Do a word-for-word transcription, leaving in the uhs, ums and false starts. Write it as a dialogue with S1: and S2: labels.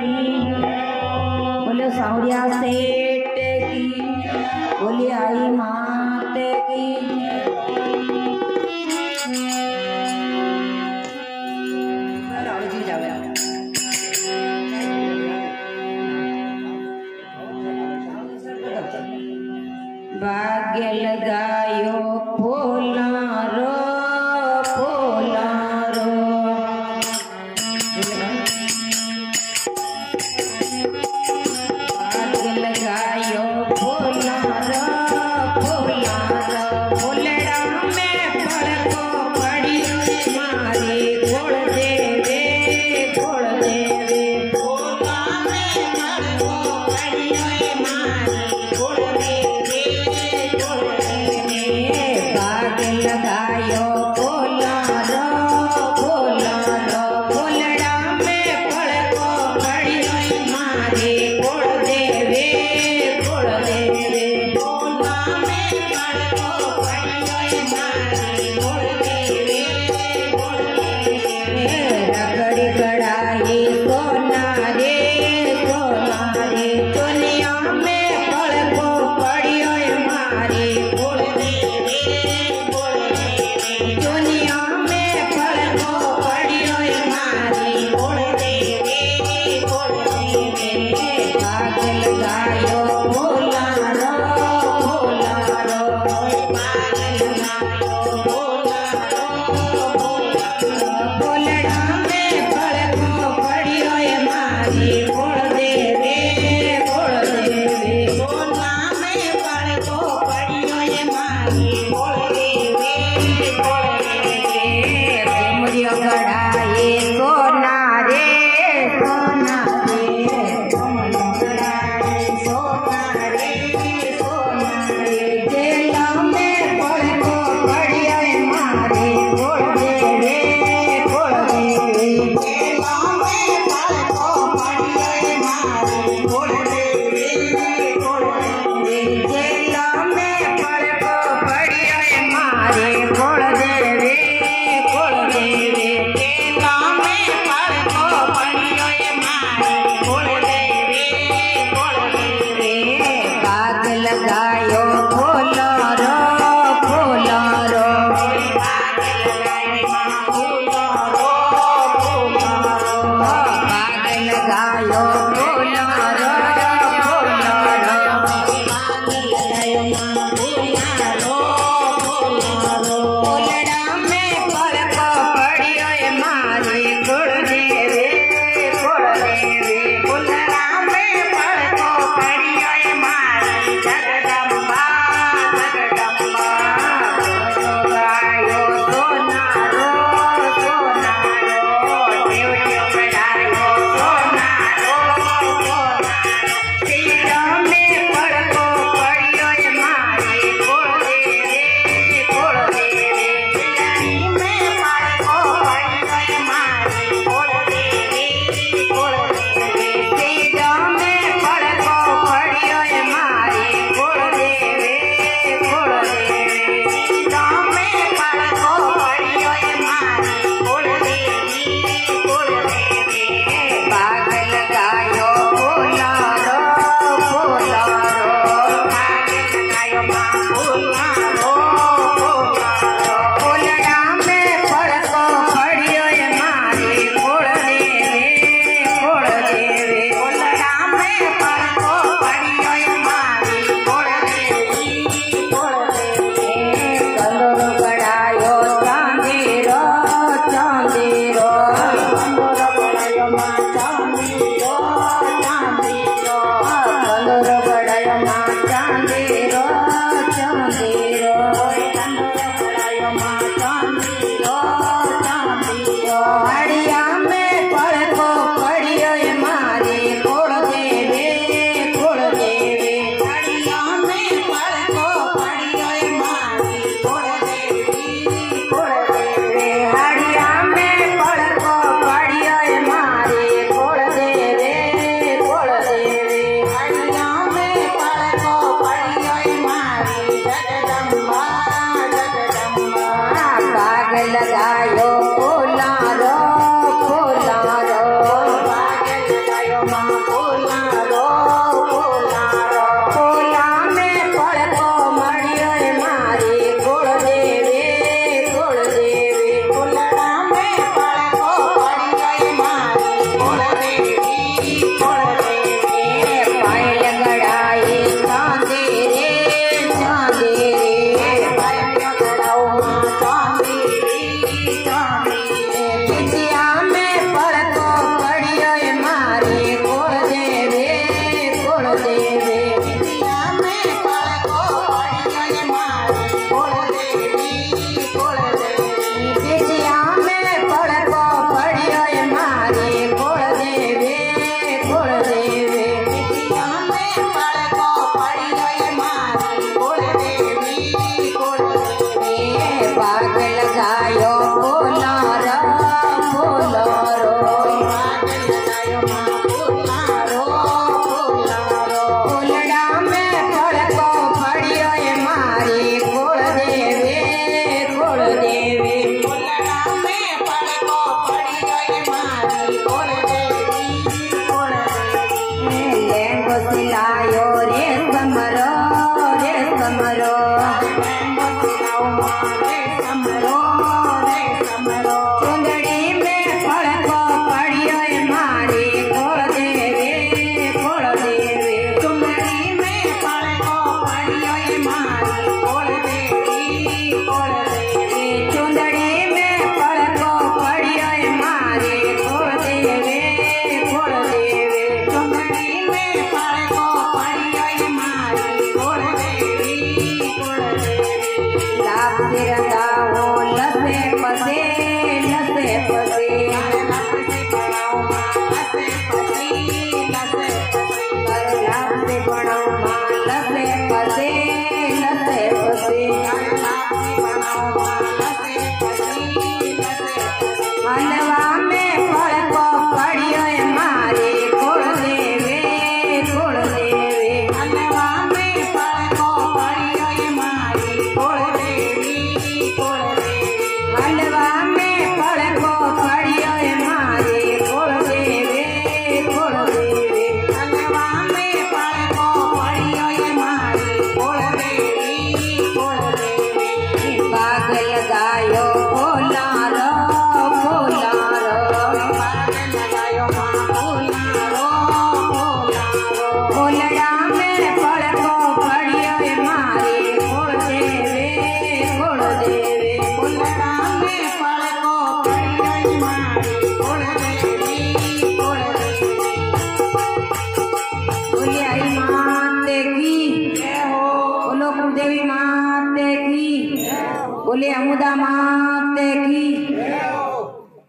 S1: की, बोले सावरिया सेठ की, बोले आई मात की। भाग्य लगायो पोलारो पोलारो, भाग्य लगायो पोलारो पोलारो, बोलड़ा में पड़को पड़ी मारे गोड़ देवे गोड़ देवे, बोला में पड़को पड़ी मारे गोड़ देवे गोड़ देवे। भाग्य लगायो पोलारो पोलारो, बोलड़ा में पड़को पड़ी मारे गोड़ देवे गोड़ देवे, बोला में पड़को पड़ी मारे गोड़ देवे गोड़ देवे। रगड़ी कड़ाई सोना रे सोना रे, दुनिया में पड़को पड़ी मारे गोड़ देवे गोड़ देवे, दुनिया में पड़को पड़ी मारे गोड़ देवे गोड़ देवे। भाग्य लगायो पोलारो पोलारो, भाग्य लगायो पोलारो पोलारो, बोलड़ा में पड़को पड़ी मारे गोड़ देवे गोड़ देवे, बोला में पड़को पड़ी मारे गोड़ देवे गोड़ देवे। सिमरियो कढ़ाई सोना रे सोना रे, सिमरियो कढ़ाई सोना रे सोना रे, जेला में पड़को पड़ी मारे गोड़ देवे गोड़ देवे, जेला में पड़को पड़ी मारे गोड़ देवे गोड़ देवे, जेला में पड़को पड़ी मारे गोड़ देवे गोड़ देवे, जेला में पड़को पड़ी मारे गोड़ देवे गोड़ देवे। भाग्य लगायो पोलारो पोलारो, भाग्य लगायो पोलारो पोलारो, भाग्य लगायो पोलारो पोलारो, भाग्य लगायो पोलारो पोलारो, बोलड़ा में पड़को पड़ी मारे गोड़ देवे गोड़ देवे, बोलड़ा में पड़को पड़ी मारे जगदम्बा जगदम्बा। गायो सोना रो सोना रो, देव देव कढ़ायो सोना रो सोना रो, तीरा में पड़को पड़ी मारे गोड़ देवे गोड़ देवे, दिल्ली में पड़को पड़ी मारे गोड़ देवे गोड़ देवे, तीरा में पड़को पड़ी मारे गोड़ देवे गोड़ देवे, तीरा में पड़को पड़ी मारे गोड़ देवे गोड़ देवे। भाग्य लगायो पोलारो पोलारो, भाग्य लगायो पोलारो पोलारो, बोलड़ा में पड़को पड़ी मारे गोड़ देवे गोड़ देवे, बोलड़ा में पड़को पड़ी मारे गोड़ देवे गोड़ देवे। कंदोरो कढ़ायो चांदी रो चांदी रो, कंदोरो कढ़ायो माँ चांदी रो चांदी रो, कंदोरो कढ़ायो माँ चांदी रो चांदी रो, कंदोरो कढ़ायो माँ चांदी रो चांदी रो। हड़िया में पड़को पड़ी मारे गोड़ देवे गोड़ देवे, हड़िया में पड़को पड़ी मारे गोड़ देवे गोड़ देवे, हड़िया में पड़को पड़ी मारे गोड़ देवे माँ फूलारो फूलारो फूला में पड़को मड़ियो मारी कुल देवी कुल देवी फूलड़ा में पड़को मड़ियो मारी कुल देवी कुल देवी पायल गड़ाई चांदी रे चांदी रे पायल गड़ाओ माँ चांदी रे चांदी रे बिटिया में पड़को पड़ियो मारी कुल देवी कुल देवी बिटिया में पड़को पड़ियो मारी कुल देवी कुल देवी बिटिया में पड़को पड़ियो मारी कुल देवी कुल देवी बिटिया में पड़को पड़ियो मारी कुल देवी कुल देवी बाग लगायो फूलारो फूलारो बाग लगायो माँ फूलारो फूलारो फूलड़ा में पड़को पड़ियो मारी कुल देवी कुल देवी फूलड़ा में पड़को पड़ियो मारी कुल देवी कुल देवी लेंगो सिलायो रे समरो रे समरो लेंगो सिलाओ माँ रे समरो रे समरो चुंदड़ी में पड़को पड़ियो मारी कुल देवी कुल देवी चुंदड़ी में पड़को पड़ियो मारी कुल देवी कुल देवी चुंदड़ी में पड़को पड़ियो मारी कुल देवी कुल देवी चुंदड़ी में पड़को पड़ियो मारी कुल देवी कुल देवी लाभ सिरदाओ लसे पसे लसे पसे लाभ से पड़ाओ माँ लसे पसे लसे पसे लाभ से पड़ाओ माँ लसे पसे लसे पसे लाभ से पड़ाओ माँ लसे पसे लसे पसे हलवा में पड़को पड़ियो मारी कुल देवी कुल देवी हलवा में पड़को पड़ियो मारी कुल देवी कुल देवी हलवा में पड़को पड़ियो मारी कुल देवी कुल देवी हलवा में पड़को पड़ियो मारी कुल देवी कुल देवी बाग लगायो फूलारो फूलारो बाग लगायो माँ फूलारो फूलारो फूलड़ा में पड़को पड़ियो मारी कुल देवी कुल देवी फूलड़ा में पड़को पड़ियो मारी कुल देवी कुल देवी बोलिए आई माते की बोलो कुलदेवी माते की बोले अमुदा माते की